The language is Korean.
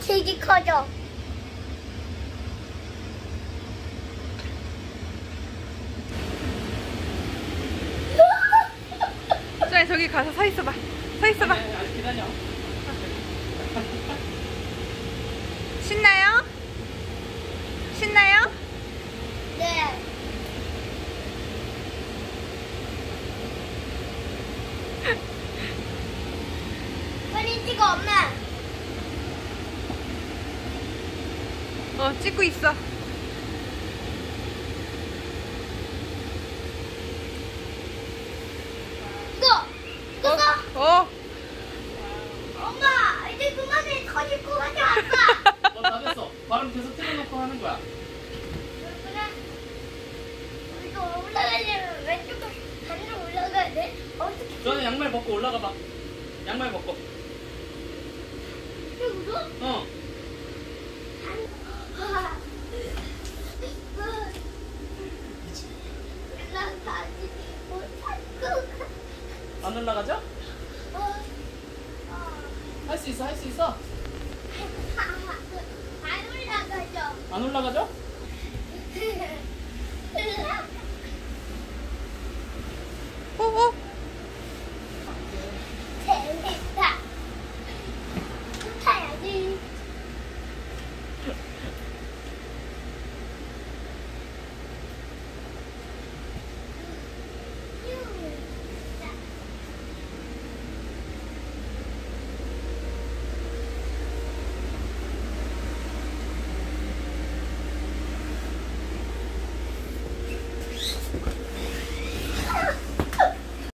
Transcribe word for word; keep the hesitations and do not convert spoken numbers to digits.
되게 커져. 자, 저기 가서 서 있어봐. 서 있어봐. 아니, 아직 기다려. 신나요? 신나요? 네. 빨리 찍어, 엄마. 어, 찍고 있어. 이거, 이거. 어. 엄마, 이제 그만해. 터질 것 같아, 아빠. 어, 다 됐어. 발음 계속 틀어놓고 하는 거야. 그래. 우리도 올라가려면 왼쪽으로 반대로 올라가야 돼. 어떻게? 저는 양말 벗고 올라가 봐. 양말 벗고. 이쪽으로? 어. 올라가지 못할 것 같아. 안 올라가죠? 어, 어. 할 수 있어, 할 수 있어. 안 올라가죠. 안 올라가죠? 어, 어.